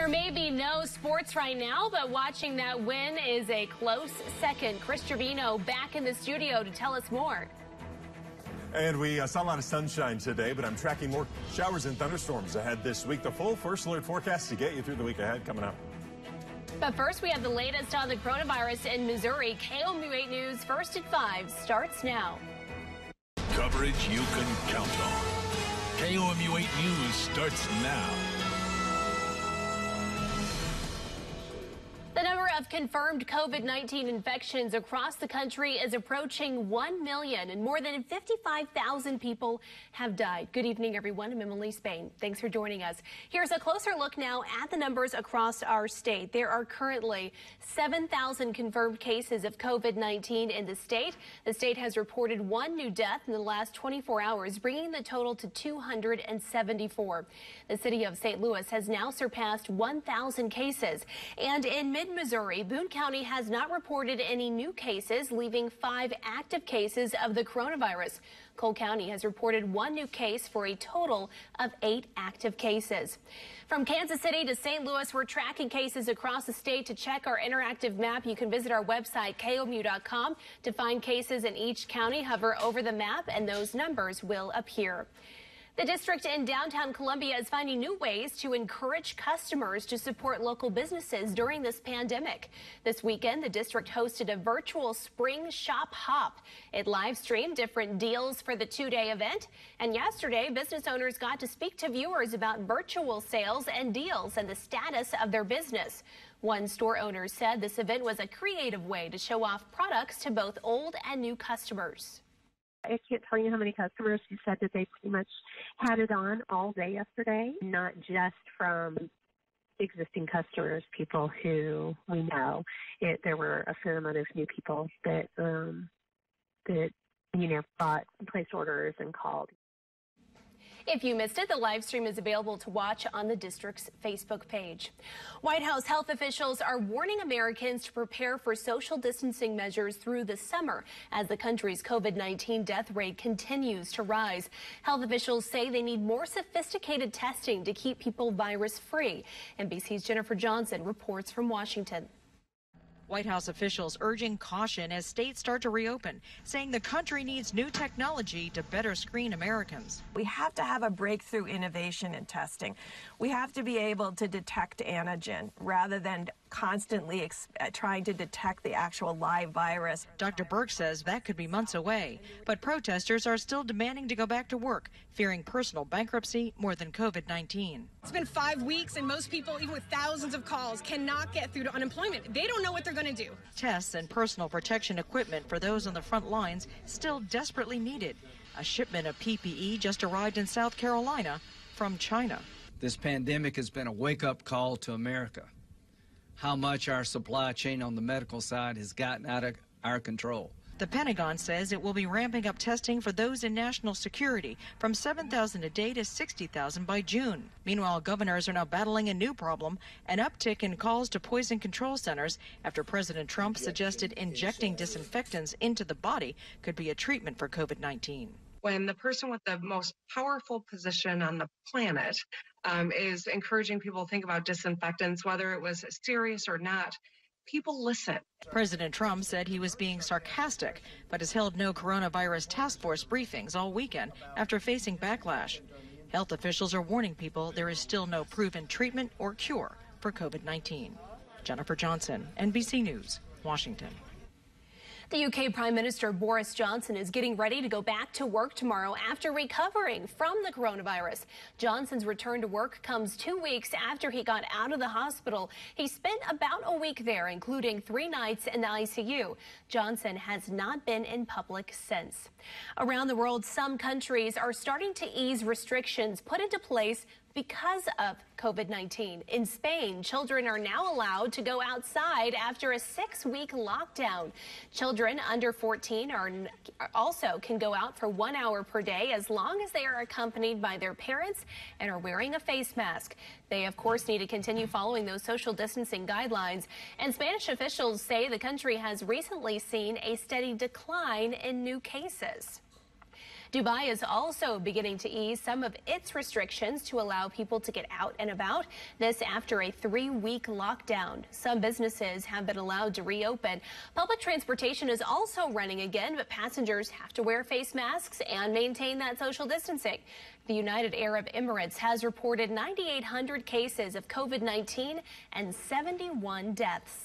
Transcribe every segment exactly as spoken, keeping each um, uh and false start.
There may be no sports right now, but watching that win is a close second. Chris Trevino back in the studio to tell us more. And we uh, saw a lot of sunshine today, but I'm tracking more showers and thunderstorms ahead this week. The full first alert forecast to get you through the week ahead coming up. But first, we have the latest on the coronavirus in Missouri. K O M U eight News First at five starts now. Coverage you can count on. K O M U eight News starts now. The number of confirmed COVID nineteen infections across the country is approaching one million, and more than fifty-five thousand people have died. Good evening, everyone. I'm Emily Spain. Thanks for joining us. Here's a closer look now at the numbers across our state. There are currently seven thousand confirmed cases of COVID nineteen in the state. The state has reported one new death in the last twenty-four hours, bringing the total to two hundred seventy-four. The city of Saint Louis has now surpassed one thousand cases, and in mid-Missouri, Boone County has not reported any new cases, leaving five active cases of the coronavirus. Cole County has reported one new case for a total of eight active cases. From Kansas City to Saint Louis, we're tracking cases across the state. To check our interactive map, you can visit our website, K O M U dot com, to find cases in each county. Hover over the map, and those numbers will appear. The district in downtown Columbia is finding new ways to encourage customers to support local businesses during this pandemic. This weekend, the district hosted a virtual spring shop hop. It live streamed different deals for the two-day event. And yesterday, business owners got to speak to viewers about virtual sales and deals and the status of their business. One store owner said this event was a creative way to show off products to both old and new customers. I can't tell you how many customers who said that they pretty much had it on all day yesterday, not just from existing customers, people who we know. It, there were a fair amount of new people that, um, that you know, bought, placed orders and called. If you missed it, the live stream is available to watch on the district's Facebook page. White House health officials are warning Americans to prepare for social distancing measures through the summer as the country's COVID nineteen death rate continues to rise. Health officials say they need more sophisticated testing to keep people virus-free. N B C's Jennifer Johnson reports from Washington. White House officials urging caution as states start to reopen, saying the country needs new technology to better screen Americans. We have to have a breakthrough innovation in testing. We have to be able to detect antigen rather than constantly ex trying to detect the actual live virus. Doctor Burke says that could be months away, but protesters are still demanding to go back to work, fearing personal bankruptcy more than COVID nineteen. It's been five weeks and most people, even with thousands of calls, cannot get through to unemployment. They don't know what they're going to do. Tests and personal protection equipment for those on the front lines still desperately needed. A shipment of P P E just arrived in South Carolina from China. This pandemic has been a wake-up call to America. How much our supply chain on the medical side has gotten out of our control. The Pentagon says it will be ramping up testing for those in national security from seven thousand a day to sixty thousand by June. Meanwhile, governors are now battling a new problem, an uptick in calls to poison control centers after President Trump suggested injecting disinfectants into the body could be a treatment for COVID nineteen. When the person with the most powerful position on the planet um, is encouraging people to think about disinfectants, whether it was serious or not, people listen. President Trump said he was being sarcastic, but has held no coronavirus task force briefings all weekend after facing backlash. Health officials are warning people there is still no proven treatment or cure for COVID nineteen. Jennifer Johnson, N B C News, Washington. The U K Prime Minister Boris Johnson is getting ready to go back to work tomorrow after recovering from the coronavirus. Johnson's return to work comes two weeks after he got out of the hospital. He spent about a week there, including three nights in the I C U. Johnson has not been in public since. Around the world, some countries are starting to ease restrictions put into place because of COVID nineteen. In Spain, children are now allowed to go outside after a six-week lockdown. Children under fourteen are also can go out for one hour per day as long as they are accompanied by their parents and are wearing a face mask. They, of course, need to continue following those social distancing guidelines. And Spanish officials say the country has recently seen a steady decline in new cases. Dubai is also beginning to ease some of its restrictions to allow people to get out and about. This after a three-week lockdown. Some businesses have been allowed to reopen. Public transportation is also running again, but passengers have to wear face masks and maintain that social distancing. The United Arab Emirates has reported nine thousand eight hundred cases of COVID nineteen and seventy-one deaths.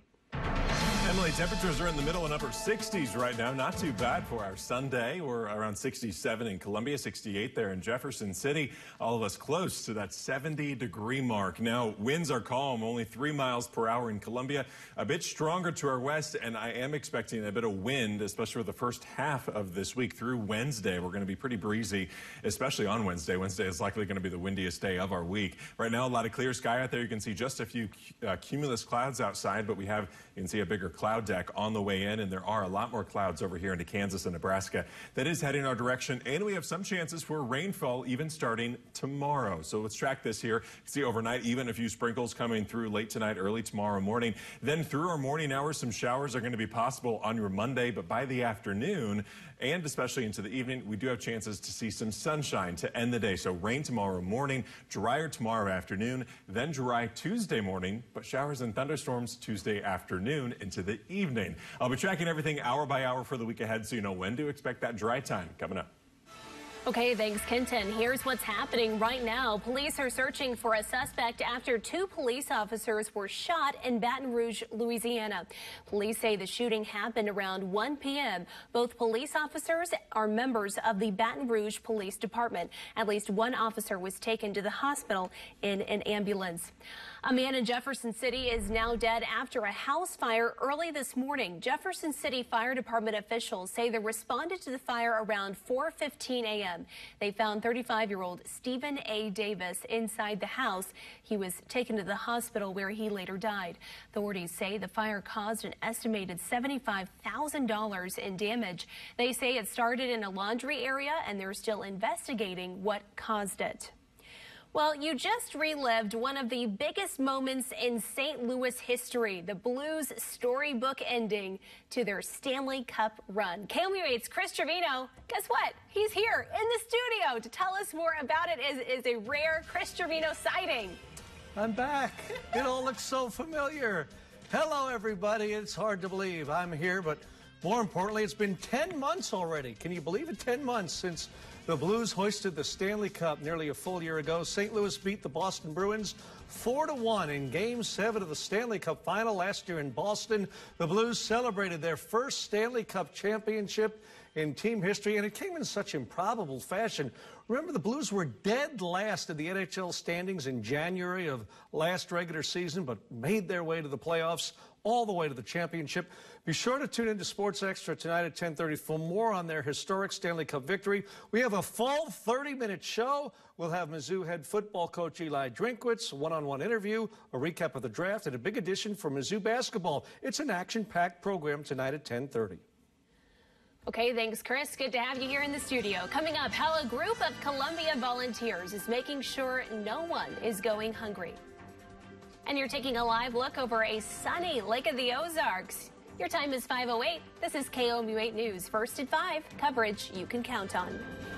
Emily, temperatures are in the middle and upper sixties right now. Not too bad for our Sunday. We're around sixty-seven in Columbia, sixty-eight there in Jefferson City. All of us close to that seventy degree mark. Now, winds are calm, only three miles per hour in Columbia, a bit stronger to our west, and I am expecting a bit of wind, especially for the first half of this week through Wednesday. We're going to be pretty breezy, especially on Wednesday. Wednesday is likely going to be the windiest day of our week. Right now, a lot of clear sky out there. You can see just a few uh, cumulus clouds outside, but we have, you can see a bigger cloud deck on the way in, and there are a lot more clouds over here into Kansas and Nebraska that is heading our direction, and we have some chances for rainfall even starting tomorrow. So let's track this here. You can see overnight even a few sprinkles coming through late tonight, early tomorrow morning. Then through our morning hours, some showers are going to be possible on your Monday, but by the afternoon and especially into the evening, we do have chances to see some sunshine to end the day. So rain tomorrow morning, drier tomorrow afternoon, then dry Tuesday morning, but showers and thunderstorms Tuesday afternoon into the evening. I'll be tracking everything hour by hour for the week ahead, so you know when to expect that dry time coming up. Okay, thanks, Kenton. Here's what's happening right now. Police are searching for a suspect after two police officers were shot in Baton Rouge, Louisiana. Police say the shooting happened around one p m Both police officers are members of the Baton Rouge Police Department. At least one officer was taken to the hospital in an ambulance. A man in Jefferson City is now dead after a house fire early this morning. Jefferson City Fire Department officials say they responded to the fire around four fifteen a m They found thirty-five-year-old Stephen A. Davis inside the house. He was taken to the hospital where he later died. Authorities say the fire caused an estimated seventy-five thousand dollars in damage. They say it started in a laundry area and they're still investigating what caused it. Well, you just relived one of the biggest moments in Saint Louis history, the Blues storybook ending to their Stanley Cup run. K O M U eight's Chris Trevino, guess what? He's here in the studio to tell us more about it. It is a rare Chris Trevino sighting. I'm back. It all looks so familiar. Hello, everybody. It's hard to believe I'm here, but more importantly, it's been ten months already. Can you believe it? ten months since the Blues hoisted the Stanley Cup nearly a full year ago. Saint Louis beat the Boston Bruins four to one in Game seven of the Stanley Cup final last year in Boston. The Blues celebrated their first Stanley Cup championship in team history, and it came in such improbable fashion. Remember, the Blues were dead last in the N H L standings in January of last regular season, but made their way to the playoffs, all the way to the championship. Be sure to tune into Sports Extra tonight at ten thirty for more on their historic Stanley Cup victory. We have a full thirty minute show. We'll have Mizzou head football coach Eli Drinkwitz, one-on-one interview, a recap of the draft, and a big edition for Mizzou basketball. It's an action-packed program tonight at ten thirty. Okay, thanks, Chris. Good to have you here in the studio. Coming up, how a group of Columbia volunteers is making sure no one is going hungry. And you're taking a live look over a sunny Lake of the Ozarks. Your time is five oh eight. This is K O M U eight News. First at five, coverage you can count on.